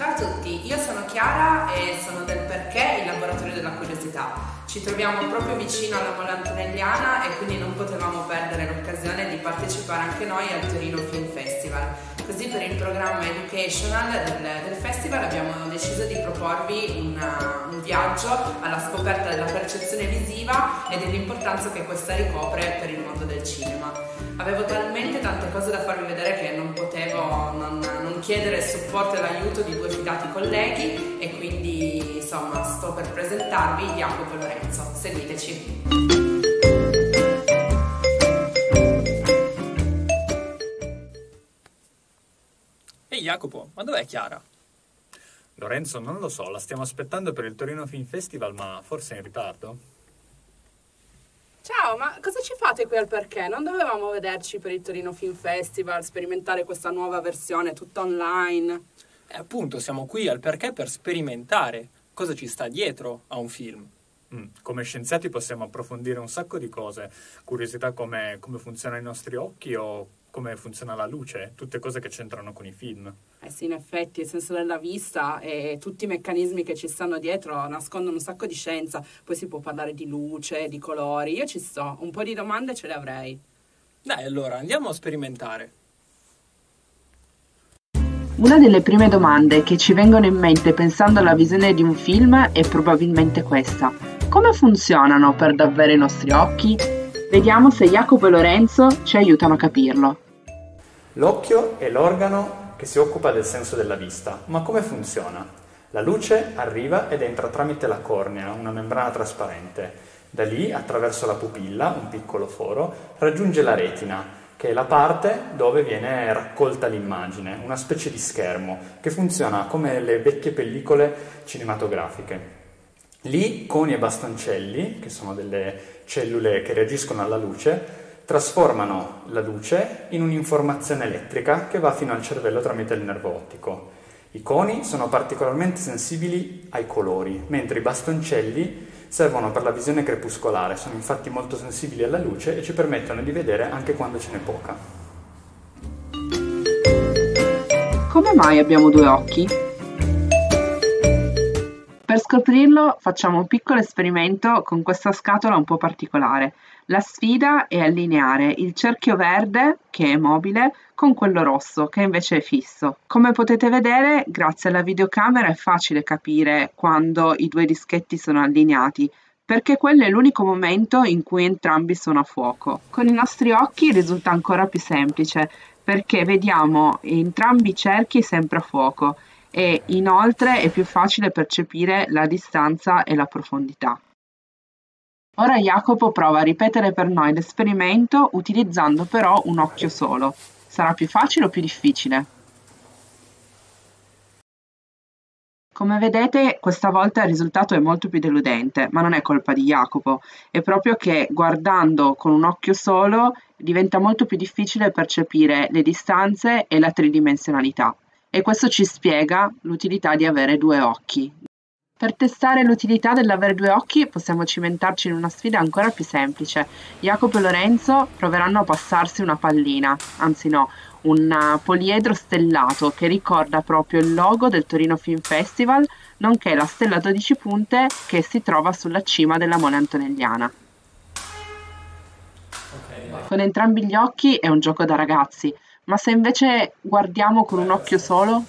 Ciao a tutti, io sono Chiara e sono del Perché, il laboratorio della curiosità. Ci troviamo proprio vicino alla Mola Antonelliana e quindi non potevamo perdere l'occasione di partecipare anche noi al Torino Film Festival. Così per il programma educational del festival abbiamo deciso di proporvi un viaggio alla scoperta della percezione visiva e dell'importanza che questa ricopre per il mondo del cinema. Avevo talmente tante cose da farvi vedere che non potevo non chiedere il supporto e l'aiuto di due fidati colleghi e quindi insomma sto per presentarvi Jacopo e Lorenzo. Seguiteci! Ehi Jacopo, ma dov'è Chiara? Lorenzo, non lo so, la stiamo aspettando per il Torino Film Festival, ma forse è in ritardo? Ciao, ma cosa ci fate qui al Perché? Non dovevamo vederci per il Torino Film Festival, sperimentare questa nuova versione tutta online? Appunto, siamo qui al Perché per sperimentare cosa ci sta dietro a un film. Come scienziati possiamo approfondire un sacco di cose, curiosità come funzionano i nostri occhi o come funziona la luce, tutte cose che c'entrano con i film. Eh sì, in effetti, il senso della vista e tutti i meccanismi che ci stanno dietro nascondono un sacco di scienza. Poi si può parlare di luce, di colori. Io ci sto, un po' di domande ce le avrei. Dai, allora, andiamo a sperimentare. Una delle prime domande che ci vengono in mente pensando alla visione di un film è probabilmente questa. Come funzionano per davvero i nostri occhi? Vediamo se Jacopo e Lorenzo ci aiutano a capirlo. L'occhio è l'organo che si occupa del senso della vista, ma come funziona? La luce arriva ed entra tramite la cornea, una membrana trasparente. Da lì, attraverso la pupilla, un piccolo foro, raggiunge la retina, che è la parte dove viene raccolta l'immagine, una specie di schermo, che funziona come le vecchie pellicole cinematografiche. Lì coni e bastoncelli, che sono delle cellule che reagiscono alla luce, trasformano la luce in un'informazione elettrica che va fino al cervello tramite il nervo ottico. I coni sono particolarmente sensibili ai colori, mentre i bastoncelli servono per la visione crepuscolare, sono infatti molto sensibili alla luce e ci permettono di vedere anche quando ce n'è poca. Come mai abbiamo due occhi? Per scoprirlo facciamo un piccolo esperimento con questa scatola un po' particolare. La sfida è allineare il cerchio verde, che è mobile, con quello rosso, che invece è fisso. Come potete vedere, grazie alla videocamera è facile capire quando i due dischetti sono allineati, perché quello è l'unico momento in cui entrambi sono a fuoco. Con i nostri occhi risulta ancora più semplice, perché vediamo entrambi i cerchi sempre a fuoco, e inoltre è più facile percepire la distanza e la profondità. Ora Jacopo prova a ripetere per noi l'esperimento utilizzando però un occhio solo. Sarà più facile o più difficile? Come vedete, questa volta il risultato è molto più deludente, ma non è colpa di Jacopo, è proprio che guardando con un occhio solo diventa molto più difficile percepire le distanze e la tridimensionalità. E questo ci spiega l'utilità di avere due occhi. Per testare l'utilità dell'avere due occhi possiamo cimentarci in una sfida ancora più semplice. Jacopo e Lorenzo proveranno a passarsi una pallina, anzi no, un poliedro stellato che ricorda proprio il logo del Torino Film Festival, nonché la stella a 12 punte che si trova sulla cima della Mola Antonelliana. Con entrambi gli occhi è un gioco da ragazzi, ma se invece guardiamo con un occhio solo?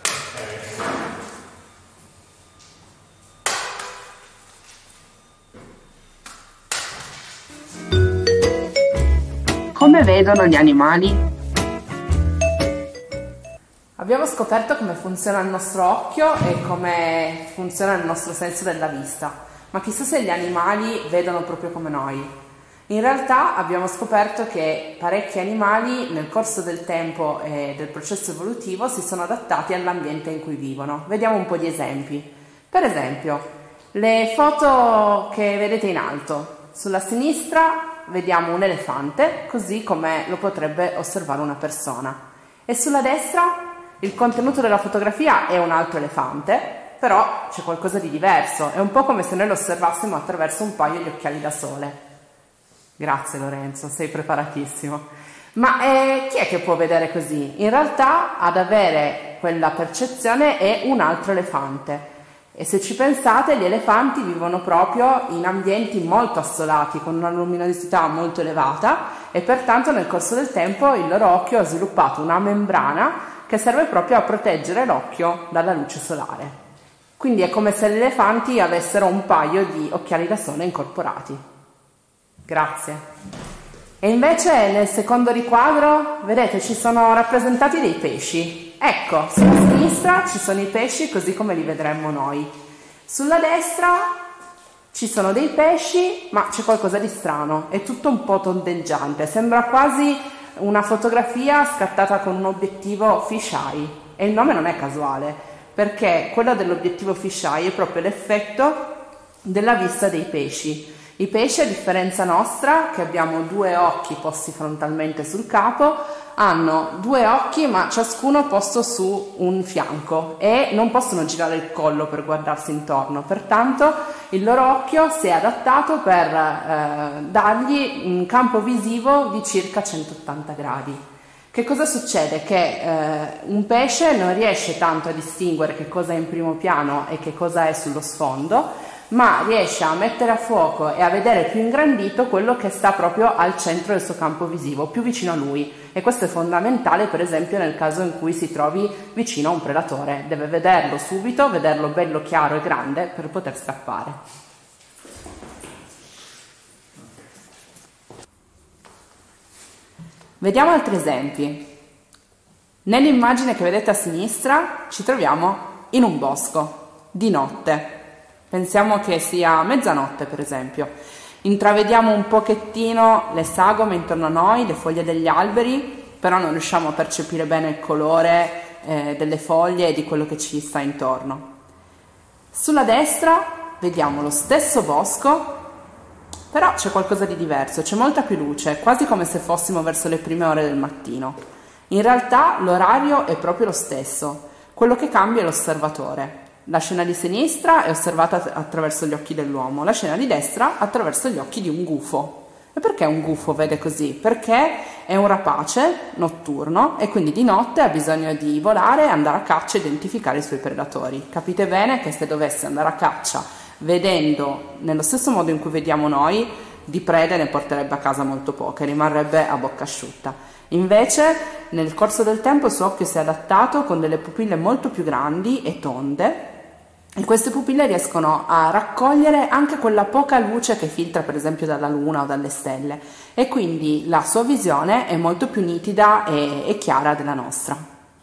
Come vedono gli animali? Abbiamo scoperto come funziona il nostro occhio e come funziona il nostro senso della vista, ma chissà se gli animali vedono proprio come noi. In realtà abbiamo scoperto che parecchi animali nel corso del tempo e del processo evolutivo si sono adattati all'ambiente in cui vivono. Vediamo un po' di esempi. Per esempio, le foto che vedete in alto. Sulla sinistra vediamo un elefante, così come lo potrebbe osservare una persona. E sulla destra il contenuto della fotografia è un altro elefante, però c'è qualcosa di diverso. È un po' come se noi lo osservassimo attraverso un paio di occhiali da sole. Grazie Lorenzo, sei preparatissimo. Ma chi è che può vedere così? In realtà ad avere quella percezione è un altro elefante. E se ci pensate, gli elefanti vivono proprio in ambienti molto assolati, con una luminosità molto elevata, e pertanto nel corso del tempo il loro occhio ha sviluppato una membrana che serve proprio a proteggere l'occhio dalla luce solare. Quindi è come se gli elefanti avessero un paio di occhiali da sole incorporati. Grazie. E invece nel secondo riquadro, vedete, ci sono rappresentati dei pesci. Ecco, sulla sinistra ci sono i pesci così come li vedremmo noi. Sulla destra ci sono dei pesci, ma c'è qualcosa di strano, è tutto un po' tondeggiante, sembra quasi una fotografia scattata con un obiettivo fisheye. E il nome non è casuale, perché quello dell'obiettivo fisheye è proprio l'effetto della vista dei pesci. I pesci, a differenza nostra, che abbiamo 2 occhi posti frontalmente sul capo, hanno 2 occhi ma ciascuno posto su un fianco e non possono girare il collo per guardarsi intorno, pertanto il loro occhio si è adattato per dargli un campo visivo di circa 180 gradi. Che cosa succede? Che un pesce non riesce tanto a distinguere che cosa è in primo piano e che cosa è sullo sfondo, ma riesce a mettere a fuoco e a vedere più ingrandito quello che sta proprio al centro del suo campo visivo, più vicino a lui. E questo è fondamentale, per esempio, nel caso in cui si trovi vicino a un predatore. Deve vederlo subito, vederlo bello chiaro e grande per poter scappare. Vediamo altri esempi. Nell'immagine che vedete a sinistra ci troviamo in un bosco, di notte. Pensiamo che sia mezzanotte, per esempio. Intravediamo un pochettino le sagome intorno a noi, le foglie degli alberi, però non riusciamo a percepire bene il colore delle foglie e di quello che ci sta intorno. Sulla destra vediamo lo stesso bosco, però c'è qualcosa di diverso, c'è molta più luce, quasi come se fossimo verso le prime ore del mattino. In realtà l'orario è proprio lo stesso, quello che cambia è l'osservatore. La scena di sinistra è osservata attraverso gli occhi dell'uomo, la scena di destra attraverso gli occhi di un gufo. E perché un gufo vede così? Perché è un rapace notturno e quindi di notte ha bisogno di volare, andare a caccia e identificare i suoi predatori. Capite bene che se dovesse andare a caccia vedendo nello stesso modo in cui vediamo noi, di prede ne porterebbe a casa molto poche, rimarrebbe a bocca asciutta. Invece nel corso del tempo il suo occhio si è adattato con delle pupille molto più grandi e tonde, e queste pupille riescono a raccogliere anche quella poca luce che filtra per esempio dalla luna o dalle stelle, e quindi la sua visione è molto più nitida e chiara della nostra.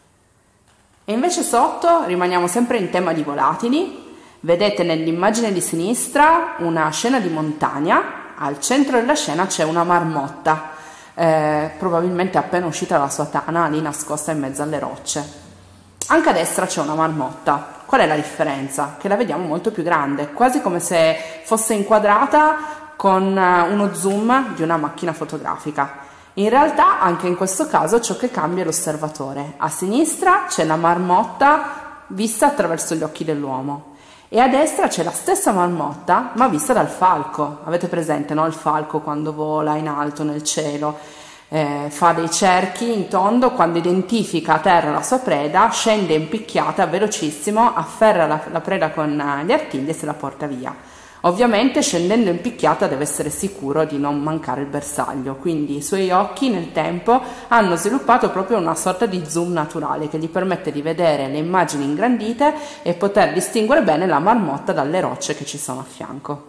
E invece sotto rimaniamo sempre in tema di volatili. Vedete nell'immagine di sinistra una scena di montagna, al centro della scena c'è una marmotta, probabilmente appena uscita dalla sua tana, lì nascosta in mezzo alle rocce. Anche a destra c'è una marmotta. Qual è la differenza? Che la vediamo molto più grande, quasi come se fosse inquadrata con uno zoom di una macchina fotografica. In realtà anche in questo caso ciò che cambia è l'osservatore. A sinistra c'è la marmotta vista attraverso gli occhi dell'uomo e a destra c'è la stessa marmotta ma vista dal falco. Avete presente, no? Il falco quando vola in alto nel cielo fa dei cerchi in tondo, quando identifica a terra la sua preda scende in picchiata velocissimo, afferra la preda con gli artigli e se la porta via. Ovviamente scendendo in picchiata deve essere sicuro di non mancare il bersaglio, quindi i suoi occhi nel tempo hanno sviluppato proprio una sorta di zoom naturale che gli permette di vedere le immagini ingrandite e poter distinguere bene la marmotta dalle rocce che ci sono a fianco.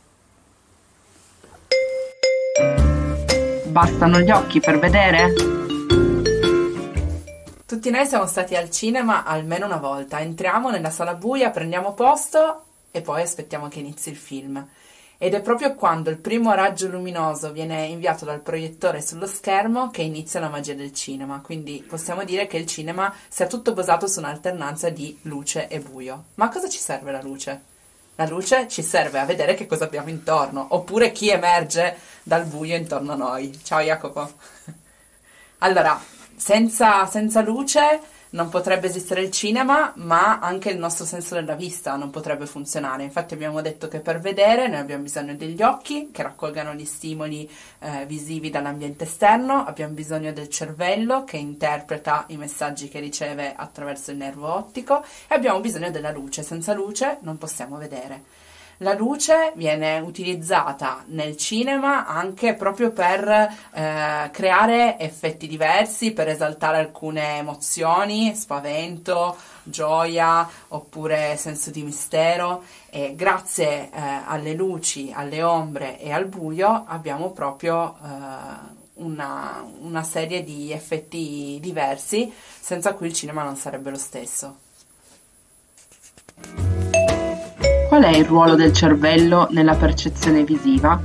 Bastano gli occhi per vedere? Tutti noi siamo stati al cinema almeno una volta. Entriamo nella sala buia, prendiamo posto e poi aspettiamo che inizi il film. Ed è proprio quando il primo raggio luminoso viene inviato dal proiettore sullo schermo che inizia la magia del cinema. Quindi possiamo dire che il cinema sia tutto basato su un'alternanza di luce e buio. Ma a cosa ci serve la luce? La luce ci serve a vedere che cosa abbiamo intorno, oppure chi emerge dal buio intorno a noi. Ciao Jacopo. Allora, senza luce Non potrebbe esistere il cinema, ma anche il nostro senso della vista non potrebbe funzionare. Infatti abbiamo detto che per vedere noi abbiamo bisogno degli occhi che raccolgano gli stimoli visivi dall'ambiente esterno, abbiamo bisogno del cervello che interpreta i messaggi che riceve attraverso il nervo ottico e abbiamo bisogno della luce. Senza luce non possiamo vedere. La luce viene utilizzata nel cinema anche proprio per creare effetti diversi, per esaltare alcune emozioni, spavento, gioia oppure senso di mistero, e grazie alle luci, alle ombre e al buio abbiamo proprio una serie di effetti diversi senza cui il cinema non sarebbe lo stesso. Qual è il ruolo del cervello nella percezione visiva?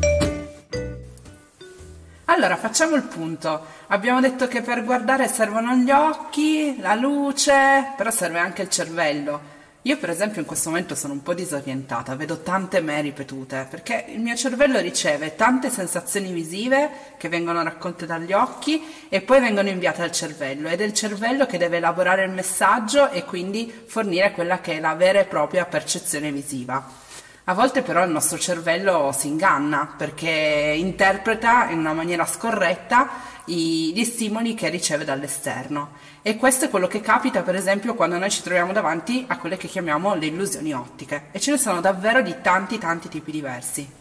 Allora, facciamo il punto. Abbiamo detto che per guardare servono gli occhi, la luce, però serve anche il cervello. Io per esempio in questo momento sono un po' disorientata, vedo tante me ripetute, perché il mio cervello riceve tante sensazioni visive che vengono raccolte dagli occhi e poi vengono inviate al cervello, ed è il cervello che deve elaborare il messaggio e quindi fornire quella che è la vera e propria percezione visiva. A volte però il nostro cervello si inganna perché interpreta in una maniera scorretta gli stimoli che riceve dall'esterno, e questo è quello che capita per esempio quando noi ci troviamo davanti a quelle che chiamiamo le illusioni ottiche, e ce ne sono davvero di tanti tipi diversi.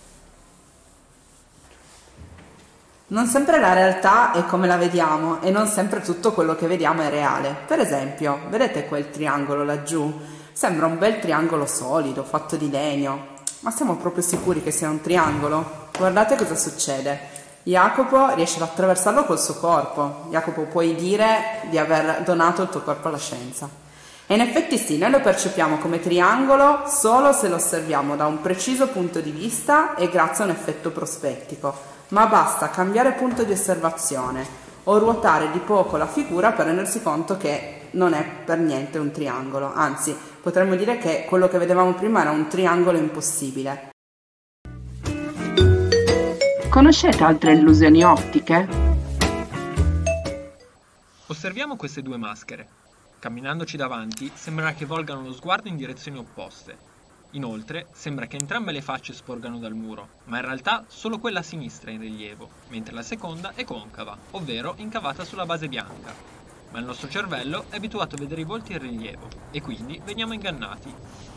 Non sempre la realtà è come la vediamo e non sempre tutto quello che vediamo è reale. Per esempio, vedete quel triangolo laggiù? Sembra un bel triangolo solido, fatto di legno, ma siamo proprio sicuri che sia un triangolo? Guardate cosa succede. Jacopo riesce ad attraversarlo col suo corpo. Jacopo, puoi dire di aver donato il tuo corpo alla scienza. E in effetti sì, noi lo percepiamo come triangolo solo se lo osserviamo da un preciso punto di vista e grazie a un effetto prospettico, ma basta cambiare punto di osservazione o ruotare di poco la figura per rendersi conto che non è per niente un triangolo, anzi potremmo dire che quello che vedevamo prima era un triangolo impossibile. Conoscete altre illusioni ottiche? Osserviamo queste due maschere. Camminandoci davanti sembra che volgano lo sguardo in direzioni opposte. Inoltre sembra che entrambe le facce sporgano dal muro, ma in realtà solo quella a sinistra è in rilievo, mentre la seconda è concava, ovvero incavata sulla base bianca. Ma il nostro cervello è abituato a vedere i volti in rilievo e quindi veniamo ingannati.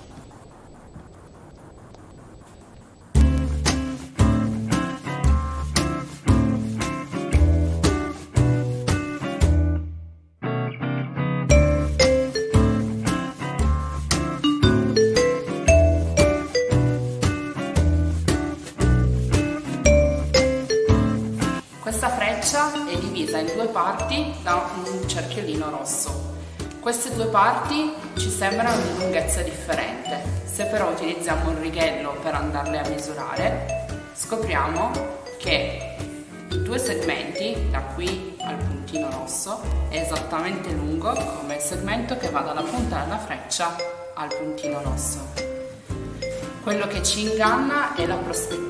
È divisa in due parti da un cerchiolino rosso. Queste due parti ci sembrano di lunghezza differente. Se però utilizziamo un righello per andarle a misurare, scopriamo che i due segmenti, da qui al puntino rosso, è esattamente lungo come il segmento che va dalla punta della freccia al puntino rosso. Quello che ci inganna è la prospettiva.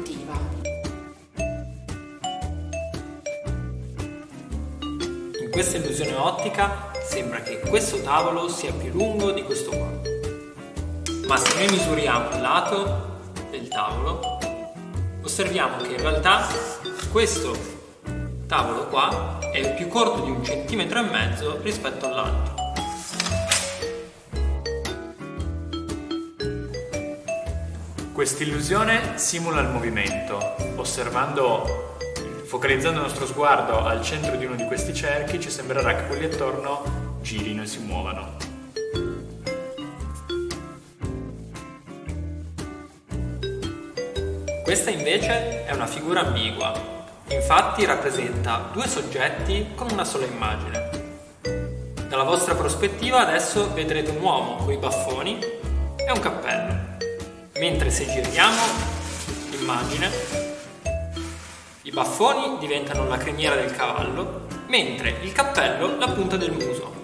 In questa illusione ottica sembra che questo tavolo sia più lungo di questo qua. Ma se noi misuriamo il lato del tavolo, osserviamo che in realtà questo tavolo qua è più corto di 1,5 centimetri rispetto all'altro. Questa illusione simula il movimento, focalizzando il nostro sguardo al centro di uno di questi cerchi, ci sembrerà che quelli attorno girino e si muovano. Questa invece è una figura ambigua, infatti rappresenta due soggetti con una sola immagine. Dalla vostra prospettiva adesso vedrete un uomo con i baffoni e un cappello, mentre se giriamo l'immagine i baffoni diventano la criniera del cavallo, mentre il cappello la punta del muso.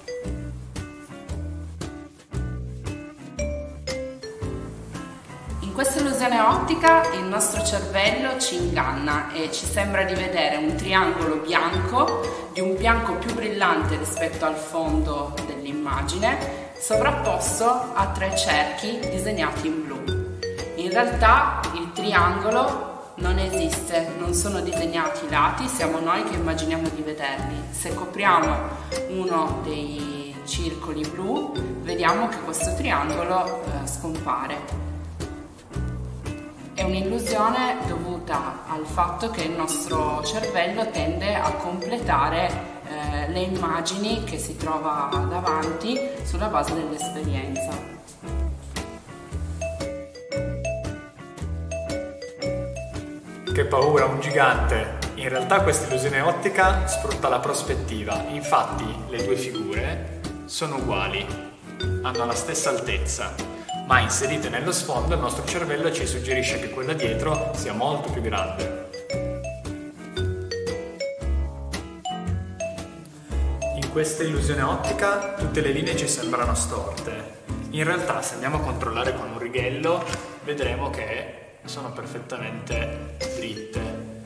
In In questa illusione ottica il nostro cervello ci inganna e ci sembra di vedere un triangolo bianco di un bianco più brillante rispetto al fondo dell'immagine, sovrapposto a 3 cerchi disegnati in blu. In realtà il triangolo non esiste, non sono disegnati i lati, siamo noi che immaginiamo di vederli. Se copriamo uno dei circoli blu, vediamo che questo triangolo scompare. È un'illusione dovuta al fatto che il nostro cervello tende a completare le immagini che si trova davanti sulla base dell'esperienza. Che paura, un gigante! In realtà questa illusione ottica sfrutta la prospettiva, infatti le due figure sono uguali, hanno la stessa altezza, ma inserite nello sfondo il nostro cervello ci suggerisce che quella dietro sia molto più grande. In questa illusione ottica tutte le linee ci sembrano storte. In realtà se andiamo a controllare con un righello vedremo che sono perfettamente dritte,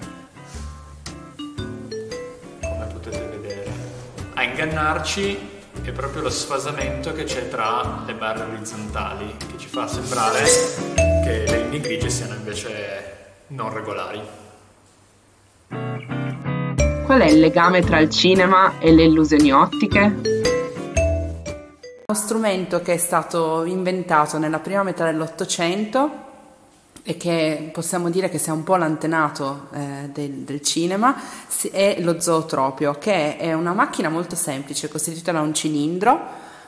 come potete vedere. A ingannarci è proprio lo sfasamento che c'è tra le barre orizzontali, che ci fa sembrare che le linee grigie siano invece non regolari. Qual è il legame tra il cinema e le illusioni ottiche? Uno strumento che è stato inventato nella prima metà dell'Ottocento e che possiamo dire che sia un po' l'antenato del cinema, è lo zootropio, che è una macchina molto semplice costituita da un cilindro,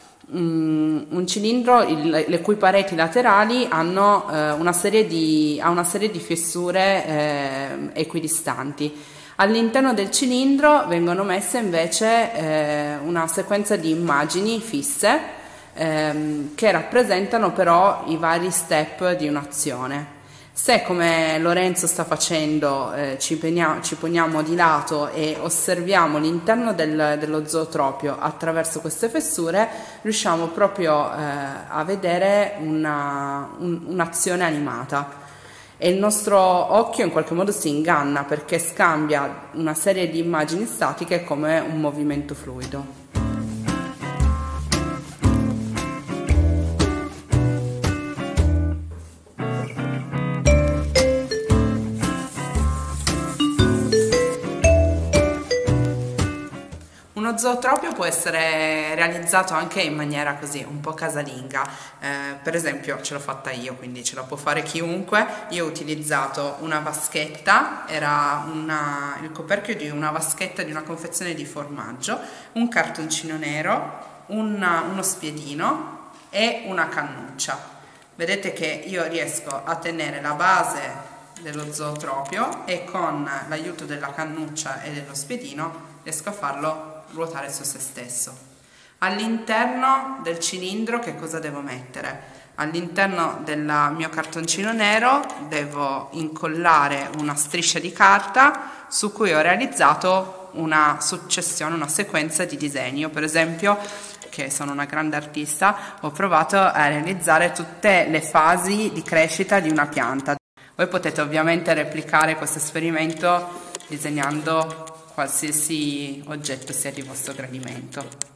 le cui pareti laterali hanno una serie di fessure equidistanti. All'interno del cilindro vengono messe invece una sequenza di immagini fisse che rappresentano però i vari step di un'azione. Se, come Lorenzo sta facendo, ci poniamo di lato e osserviamo l'interno dello zootropio attraverso queste fessure, riusciamo proprio a vedere un'azione animata. E il nostro occhio in qualche modo si inganna perché scambia una serie di immagini statiche come un movimento fluido. Uno zootropio può essere realizzato anche in maniera così, un po' casalinga, per esempio ce l'ho fatta io, quindi ce la può fare chiunque. Io ho utilizzato una vaschetta, era il coperchio di una vaschetta di una confezione di formaggio, un cartoncino nero, uno spiedino e una cannuccia. Vedete che io riesco a tenere la base dello zootropio e con l'aiuto della cannuccia e dello spiedino riesco a farlo ruotare su se stesso. All'interno del cilindro che cosa devo mettere? All'interno del mio cartoncino nero devo incollare una striscia di carta su cui ho realizzato una successione, una sequenza di disegni. Io, per esempio, che sono una grande artista, ho provato a realizzare tutte le fasi di crescita di una pianta. Voi potete ovviamente replicare questo esperimento disegnando qualsiasi oggetto sia di vostro gradimento.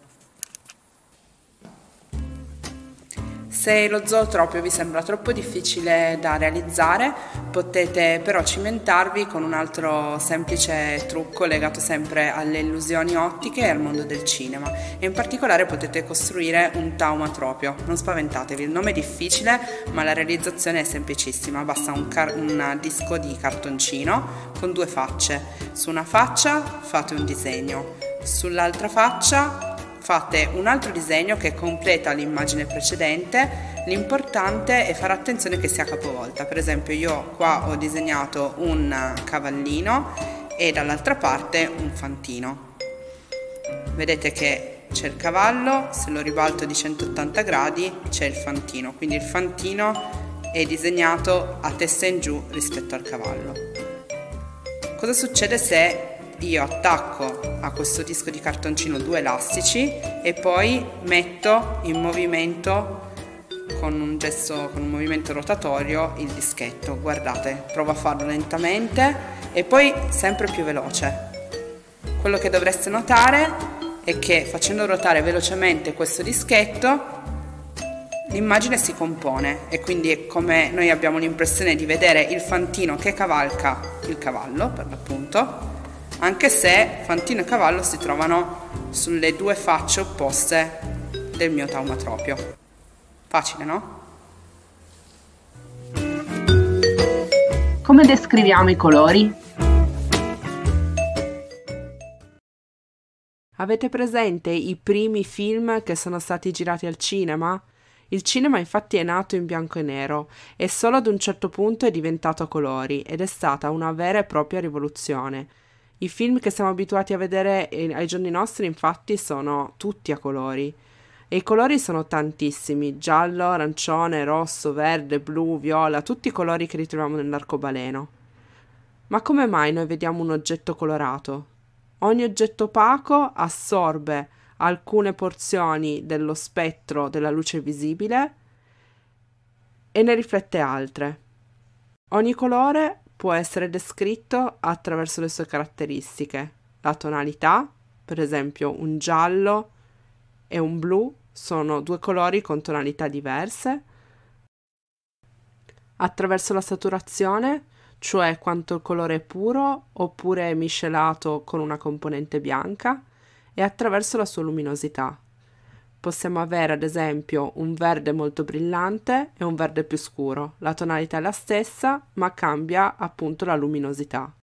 Se lo zootropio vi sembra troppo difficile da realizzare, potete però cimentarvi con un altro semplice trucco legato sempre alle illusioni ottiche e al mondo del cinema. E in particolare potete costruire un taumatropio. Non spaventatevi, il nome è difficile, ma la realizzazione è semplicissima. Basta un disco di cartoncino con 2 facce. Su una faccia fate un disegno, sull'altra faccia fate un altro disegno che completa l'immagine precedente. L'importante è fare attenzione che sia capovolta. Per esempio io qua ho disegnato un cavallino e dall'altra parte un fantino. Vedete che c'è il cavallo, se lo ribalto di 180 gradi c'è il fantino, quindi il fantino è disegnato a testa in giù rispetto al cavallo. Cosa succede se io attacco a questo disco di cartoncino 2 elastici e poi metto in movimento con un gesto, con un movimento rotatorio, il dischetto. Guardate, provo a farlo lentamente e poi sempre più veloce. Quello che dovreste notare è che facendo ruotare velocemente questo dischetto l'immagine si compone e quindi è come noi abbiamo l'impressione di vedere il fantino che cavalca il cavallo, per l'appunto, anche se fantino e cavallo si trovano sulle due facce opposte del mio taumatropio. Facile, no? Come descriviamo i colori? Avete presente i primi film che sono stati girati al cinema? Il cinema infatti è nato in bianco e nero e solo ad un certo punto è diventato a colori ed è stata una vera e propria rivoluzione. I film che siamo abituati a vedere ai giorni nostri infatti sono tutti a colori e i colori sono tantissimi: giallo, arancione, rosso, verde, blu, viola, tutti i colori che ritroviamo nell'arcobaleno. Ma come mai noi vediamo un oggetto colorato? Ogni oggetto opaco assorbe alcune porzioni dello spettro della luce visibile e ne riflette altre. Ogni colore può essere descritto attraverso le sue caratteristiche. La tonalità, per esempio un giallo e un blu sono due colori con tonalità diverse. Attraverso la saturazione, cioè quanto il colore è puro oppure è miscelato con una componente bianca, e attraverso la sua luminosità. Possiamo avere ad esempio un verde molto brillante e un verde più scuro. La tonalità è la stessa, ma cambia appunto la luminosità.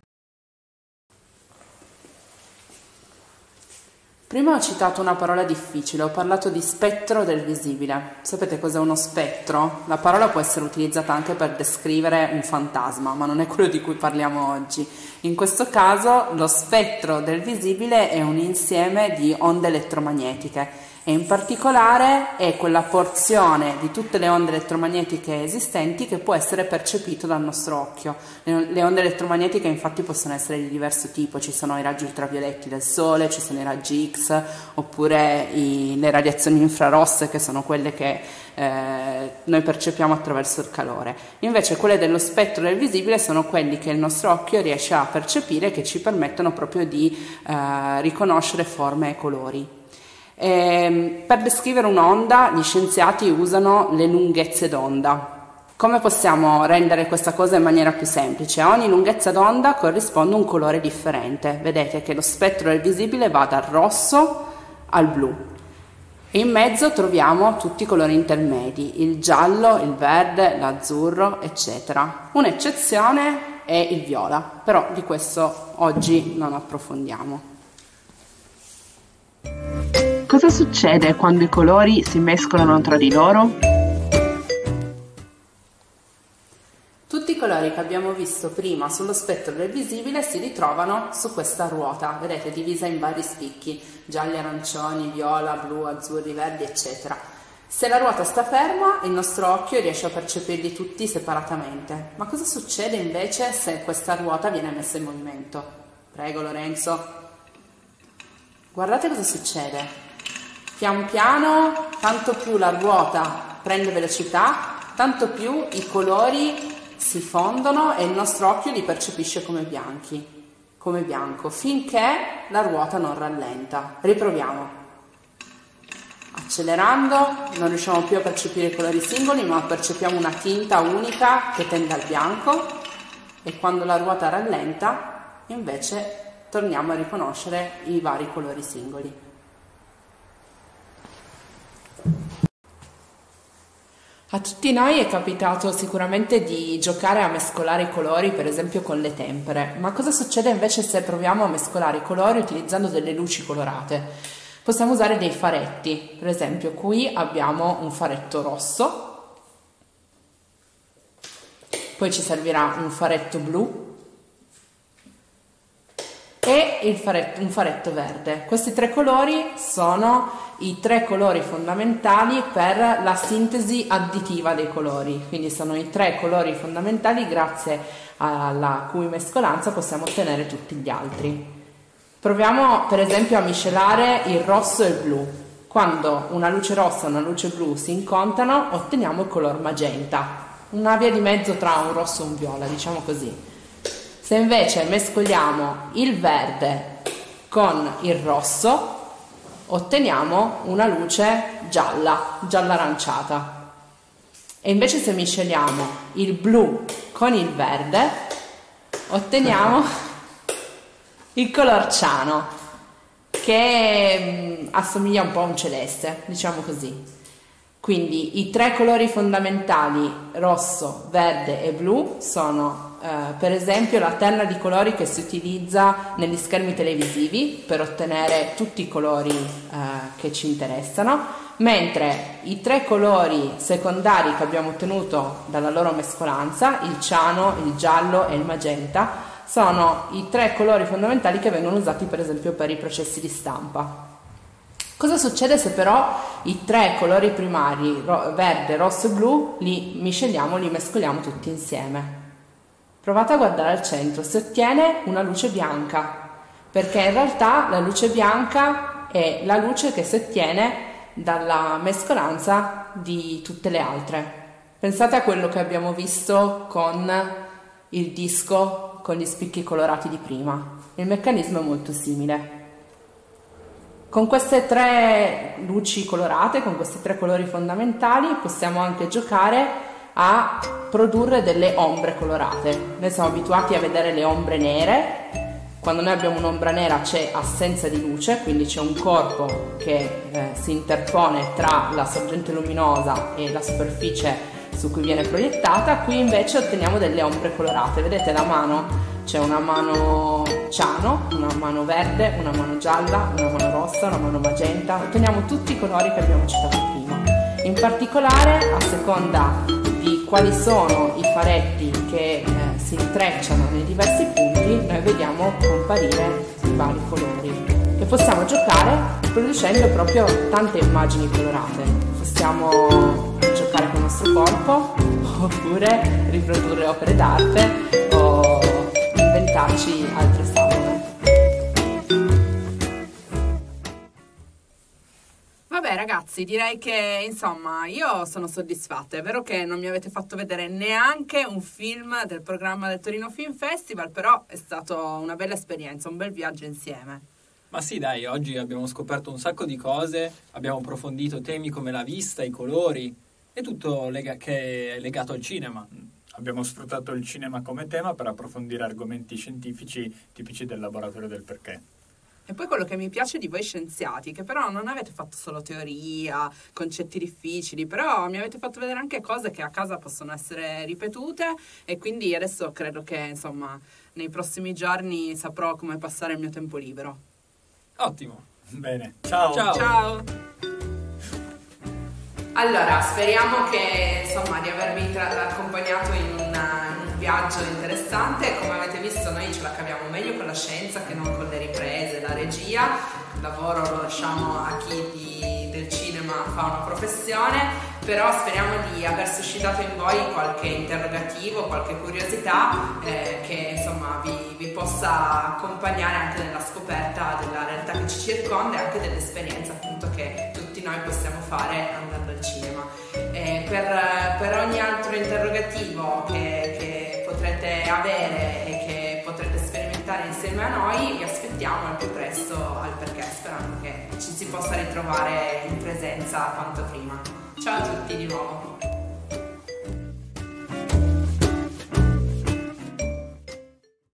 Prima ho citato una parola difficile, ho parlato di spettro del visibile. Sapete cos'è uno spettro? La parola può essere utilizzata anche per descrivere un fantasma, ma non è quello di cui parliamo oggi. In questo caso lo spettro del visibile è un insieme di onde elettromagnetiche e in particolare è quella porzione di tutte le onde elettromagnetiche esistenti che può essere percepito dal nostro occhio. Le onde elettromagnetiche infatti possono essere di diverso tipo, ci sono i raggi ultravioletti del sole, ci sono i raggi X oppure le radiazioni infrarosse che sono quelle che noi percepiamo attraverso il calore. Invece quelle dello spettro del visibile sono quelli che il nostro occhio riesce a percepire, che ci permettono proprio di riconoscere forme e colori. Per descrivere un'onda gli scienziati usano le lunghezze d'onda. Come possiamo rendere questa cosa in maniera più semplice? A ogni lunghezza d'onda corrisponde un colore differente. Vedete che lo spettro del visibile va dal rosso al blu e in mezzo troviamo tutti i colori intermedi: il giallo, il verde, l'azzurro, eccetera. Un'eccezione è il viola, però di questo oggi non approfondiamo. Cosa succede quando i colori si mescolano tra di loro? Tutti i colori che abbiamo visto prima sullo spettro del visibile si ritrovano su questa ruota, vedete, divisa in vari spicchi: gialli, arancioni, viola, blu, azzurri, verdi, eccetera. Se la ruota sta ferma, il nostro occhio riesce a percepirli tutti separatamente. Ma cosa succede invece se questa ruota viene messa in movimento? Prego Lorenzo. Guardate cosa succede. Pian piano, tanto più la ruota prende velocità, tanto più i colori si fondono e il nostro occhio li percepisce come bianco, finché la ruota non rallenta. Riproviamo. Accelerando non riusciamo più a percepire i colori singoli, ma percepiamo una tinta unica che tende al bianco, e quando la ruota rallenta invece torniamo a riconoscere i vari colori singoli. A tutti noi è capitato sicuramente di giocare a mescolare i colori, per esempio con le tempere, ma cosa succede invece se proviamo a mescolare i colori utilizzando delle luci colorate? Possiamo usare dei faretti, per esempio qui abbiamo un faretto rosso, poi ci servirà un faretto blu e un faretto verde. Questi tre colori sono i tre colori fondamentali per la sintesi additiva dei colori, quindi sono i tre colori fondamentali grazie alla cui mescolanza possiamo ottenere tutti gli altri. Proviamo per esempio a miscelare il rosso e il blu. Quando una luce rossa e una luce blu si incontrano, otteniamo il color magenta, una via di mezzo tra un rosso e un viola, diciamo così. Se invece mescoliamo il verde con il rosso, otteniamo una luce gialla, gialla aranciata. E invece se misceliamo il blu con il verde, otteniamo il color ciano, che assomiglia un po' a un celeste, diciamo così. Quindi i 3 colori fondamentali, rosso, verde e blu, sono per esempio la terna di colori che si utilizza negli schermi televisivi per ottenere tutti i colori che ci interessano, mentre i 3 colori secondari che abbiamo ottenuto dalla loro mescolanza, il ciano, il giallo e il magenta, sono i 3 colori fondamentali che vengono usati per esempio per i processi di stampa. Cosa succede se però i 3 colori primari, verde, rosso e blu, li misceliamo, li mescoliamo tutti insieme? Provate a guardare al centro, si ottiene una luce bianca, perché in realtà la luce bianca è la luce che si ottiene dalla mescolanza di tutte le altre. Pensate a quello che abbiamo visto con il disco con gli spicchi colorati di prima. Il meccanismo è molto simile. Con queste 3 luci colorate, con questi 3 colori fondamentali, possiamo anche giocare a produrre delle ombre colorate. Noi siamo abituati a vedere le ombre nere. Quando noi abbiamo un'ombra nera c'è assenza di luce, quindi c'è un corpo che si interpone tra la sorgente luminosa e la superficie su cui viene proiettata. Qui invece otteniamo delle ombre colorate. Vedete la mano? C'è una mano ciano, una mano verde, una mano gialla, una mano rossa, una mano magenta. Otteniamo tutti i colori che abbiamo citato prima. In particolare, a seconda di quali sono i faretti che si intrecciano nei diversi punti, noi vediamo comparire i vari colori. E possiamo giocare producendo proprio tante immagini colorate. Possiamo giocare con il nostro corpo, oppure riprodurre opere d'arte o inventarci altre favole. Vabbè ragazzi, direi che insomma io sono soddisfatta. È vero che non mi avete fatto vedere neanche un film del programma del Torino Film Festival, però è stata una bella esperienza, un bel viaggio insieme. Ma sì, dai, oggi abbiamo scoperto un sacco di cose, abbiamo approfondito temi come la vista, i colori e tutto che è legato al cinema. Abbiamo sfruttato il cinema come tema per approfondire argomenti scientifici tipici del laboratorio del perché. E poi quello che mi piace di voi scienziati, che però non avete fatto solo teoria, concetti difficili, però mi avete fatto vedere anche cose che a casa possono essere ripetute, e quindi adesso credo che insomma nei prossimi giorni saprò come passare il mio tempo libero. Ottimo. Bene, ciao. Ciao. Allora, speriamo che insomma di avervi accompagnato in un viaggio interessante. Come avete visto, noi ce la caviamo meglio con la scienza che non con le riprese, la regia. Il lavoro lo lasciamo a chi del cinema fa una professione, però speriamo di aver suscitato in voi qualche interrogativo, qualche curiosità che insomma vi possa accompagnare anche nella scoperta della realtà che ci circonda e anche dell'esperienza appunto che tutti noi possiamo fare andando al cinema. Per ogni altro interrogativo che potrete avere e che potrete sperimentare insieme a noi, vi aspettiamo al più presto al perché, sperando che ci si possa ritrovare in presenza quanto prima. Ciao a tutti di nuovo.